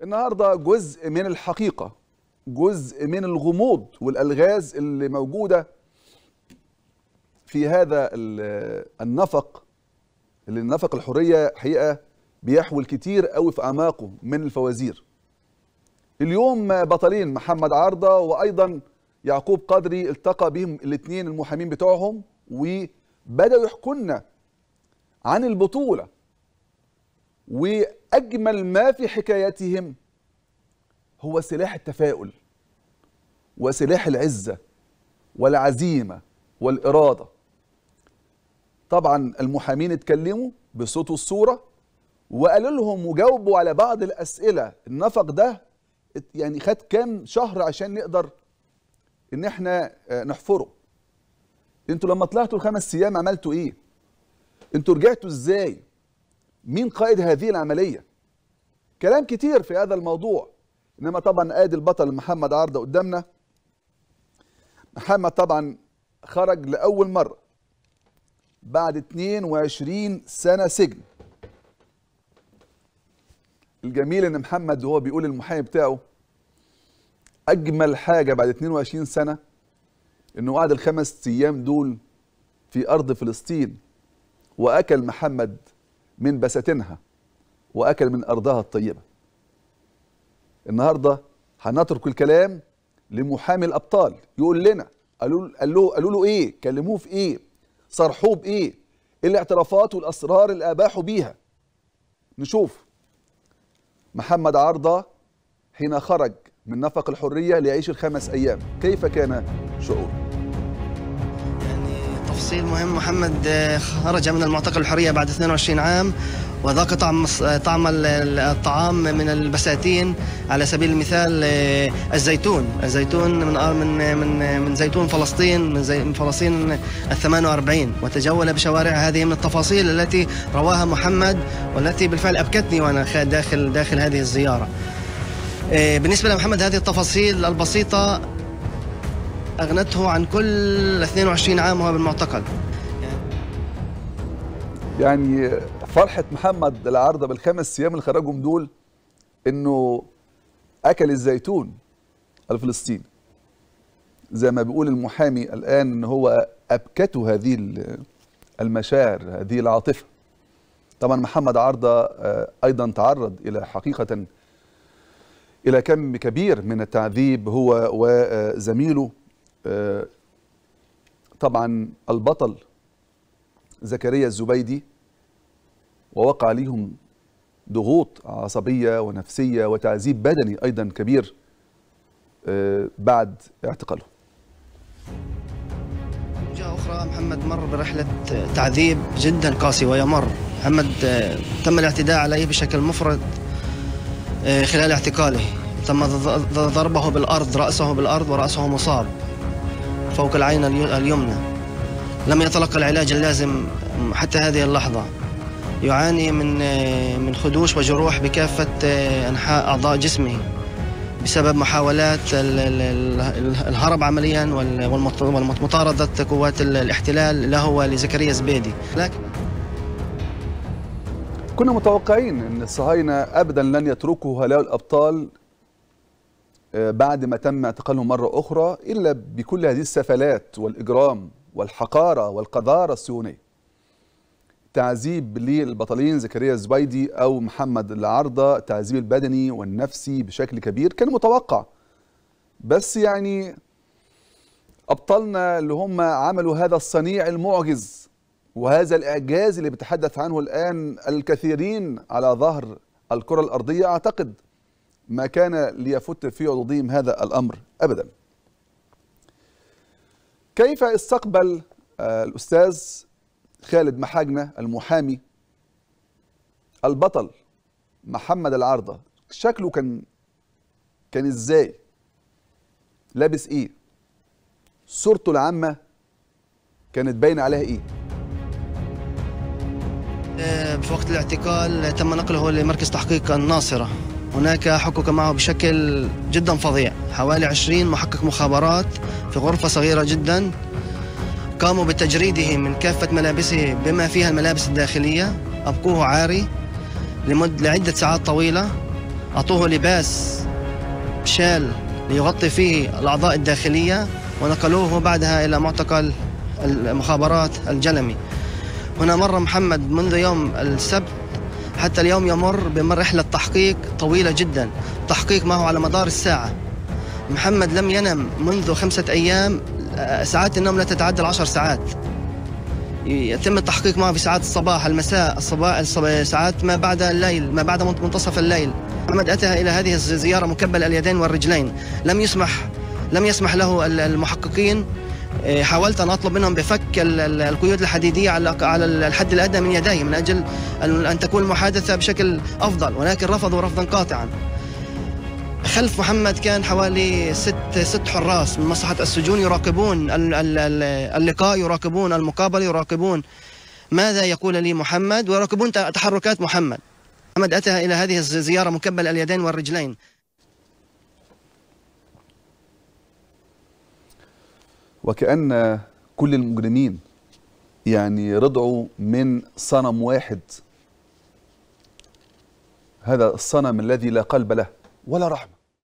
النهارده جزء من الحقيقة، جزء من الغموض والألغاز اللي موجودة في هذا النفق، اللي النفق الحرية حقيقة بيحوي الكتير قوي في أعماقه من الفوازير. اليوم بطلين محمد عارضة وأيضا يعقوب قدري التقى بهم الاثنين المحامين بتوعهم وبدأوا يحكوا لنا عن البطولة، وأجمل ما في حكايتهم هو سلاح التفاؤل وسلاح العزة والعزيمة والإرادة. طبعا المحامين اتكلموا بصوت والصورة وقالوا لهم وجاوبوا على بعض الأسئلة. النفق ده يعني خد كام شهر عشان نقدر ان احنا نحفره. انتوا لما طلعتوا ال5 ايام عملتوا ايه؟ انتوا رجعتوا ازاي؟ مين قائد هذه العملية؟ كلام كتير في هذا الموضوع. انما طبعا ادي البطل محمد عارضة قدامنا. محمد طبعا خرج لأول مرة بعد 22 سنة سجن. الجميل ان محمد وهو بيقول المحامي بتاعه اجمل حاجة بعد 22 سنة انه قعد ال5 ايام دول في ارض فلسطين، واكل محمد من بساتينها واكل من ارضها الطيبة. النهاردة هنترك الكلام لمحامي الابطال يقول لنا قالوا له ايه، كلموه في ايه، صرحوه بايه، ايه الاعترافات والاسرار اللي اباحوا بيها. نشوف محمد عارضة حين خرج من نفق الحرية ليعيش ال5 ايام كيف كان شعوره. يعني تفصيل مهم، محمد خرج من المعتقل الحرية بعد 22 عام وذاق طعم الطعام من البساتين. على سبيل المثال الزيتون من زيتون فلسطين، من فلسطين ال48، وتجول بشوارع. هذه من التفاصيل التي رواها محمد والتي بالفعل أبكتني وأنا داخل هذه الزيارة. بالنسبة لمحمد هذه التفاصيل البسيطة أغنته عن كل 22 عام وهو بالمعتقل. يعني فرحة محمد العارضة بال5 ايام اللي خرجهم دول انه اكل الزيتون الفلسطيني زي ما بيقول المحامي الان، ان هو ابكته هذه المشاعر، هذه العاطفة. طبعا محمد عارضة ايضا تعرض الى حقيقة الى كم كبير من التعذيب هو وزميله طبعا البطل زكريا الزبيدي، ووقع عليهم ضغوط عصبية ونفسية وتعذيب بدني أيضا كبير بعد اعتقاله. من جهة أخرى محمد مر برحلة تعذيب جدا قاسي ويمر. محمد تم الاعتداء عليه بشكل مفرط خلال اعتقاله. تم ضربه بالأرض، رأسه بالأرض ورأسه مصاب فوق العين اليمنى. لم يتلقى العلاج اللازم حتى هذه اللحظة. يعاني من خدوش وجروح بكافة أنحاء أعضاء جسمه بسبب محاولات الهرب عمليا ومطاردة قوات الاحتلال له ولزكريا الزبيدي. لكن كنا متوقعين أن الصهاينة أبدا لن يتركوا هؤلاء الأبطال بعد ما تم اعتقالهم مرة أخرى إلا بكل هذه السفلات والإجرام والحقارة والقذارة الصهيونية. تعذيب للبطلين زكريا الزبيدي أو محمد العارضة، تعذيب البدني والنفسي بشكل كبير كان متوقع. بس يعني أبطالنا اللي هم عملوا هذا الصنيع المعجز وهذا الإعجاز اللي بيتحدث عنه الآن الكثيرين على ظهر الكرة الأرضية، أعتقد ما كان ليفت في عضدهم هذا الأمر أبدا. كيف استقبل الأستاذ خالد محاجنة المحامي البطل محمد العارضة؟ شكله كان ازاي؟ لابس ايه؟ صورته العامة كانت باينة عليها ايه؟ في وقت الاعتقال تم نقله لمركز تحقيق الناصرة. هناك حقق معه بشكل جدا فظيع حوالي 20 محقق مخابرات في غرفة صغيرة جدا. قاموا بتجريده من كافة ملابسه بما فيها الملابس الداخلية، أبقوه عاري لعدة ساعات طويلة، أعطوه لباس شال ليغطي فيه الأعضاء الداخلية، ونقلوه بعدها إلى معتقل المخابرات الجلمي. هنا مر محمد منذ يوم السبت حتى اليوم يمر بمرحلة تحقيق طويلة جدا، تحقيق ما هو على مدار الساعة. محمد لم ينم منذ 5 أيام، ساعات النوم لا تتعدى 10 ساعات. يتم التحقيق معه في ساعات الصباح، المساء، ساعات ما بعد الليل، ما بعد منتصف الليل. محمد أتى إلى هذه الزيارة مكبل اليدين والرجلين. لم يسمح له المحققين. حاولت أن أطلب منهم بفك القيود الحديدية على الحد الأدنى من يديه من أجل أن تكون المحادثة بشكل أفضل، ولكن رفضوا رفضا قاطعا. خلف محمد كان حوالي 6 حراس من مصلحة السجون يراقبون اللقاء، يراقبون المقابلة، يراقبون ماذا يقول لي محمد، ويراقبون تحركات محمد. محمد أتى إلى هذه الزيارة مكبل اليدين والرجلين. وكأن كل المجرمين يعني رضعوا من صنم واحد، هذا الصنم الذي لا قلب له ولا رحمة.